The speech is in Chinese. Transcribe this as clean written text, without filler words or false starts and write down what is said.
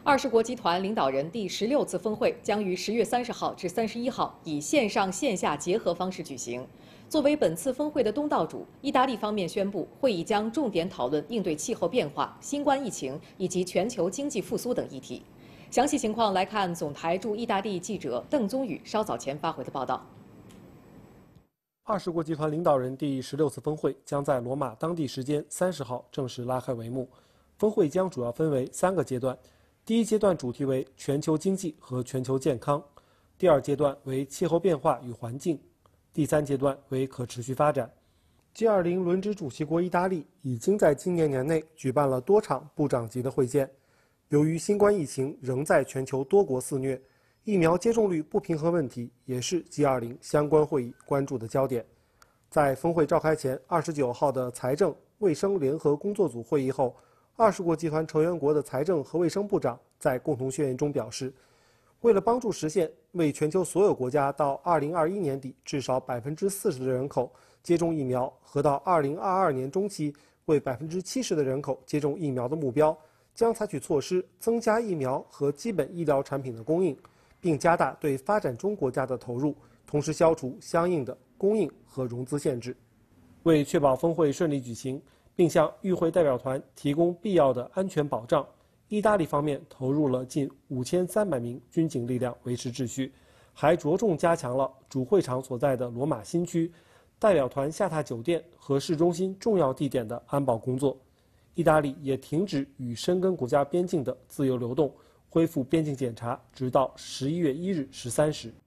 20国集团领导人第16次峰会将于10月30号至31号以线上线下结合方式举行。作为本次峰会的东道主，意大利方面宣布，会议将重点讨论应对气候变化、新冠疫情以及全球经济复苏等议题。详细情况来看总台驻意大利记者邓宗宇稍早前发回的报道。 20国集团领导人第16次峰会将在罗马当地时间30号正式拉开帷幕。峰会将主要分为3个阶段。第一阶段主题为全球经济和全球健康，第二阶段为气候变化与环境，第三阶段为可持续发展。G20 轮值主席国意大利已经在今年年内举办了多场部长级的会见。由于新冠疫情仍在全球多国肆虐，疫苗接种率不平衡问题也是 G20 相关会议关注的焦点。在峰会召开前29号的财政卫生联合工作组会议后，20国集团成员国的财政和卫生部长在共同宣言中表示，为了帮助实现为全球所有国家到2021年底至少40%的人口接种疫苗和到2022年中期为70%的人口接种疫苗的目标，将采取措施增加疫苗和基本医疗产品的供应，并加大对发展中国家的投入，同时消除相应的供应和融资限制。为确保峰会顺利举行，并向与会代表团提供必要的安全保障，意大利方面投入了近5300名军警力量维持秩序，还着重加强了主会场所在的罗马新区、代表团下榻酒店和市中心重要地点的安保工作。意大利也停止与申根国家边境的自由流动，恢复边境检查，直到11月1日13时。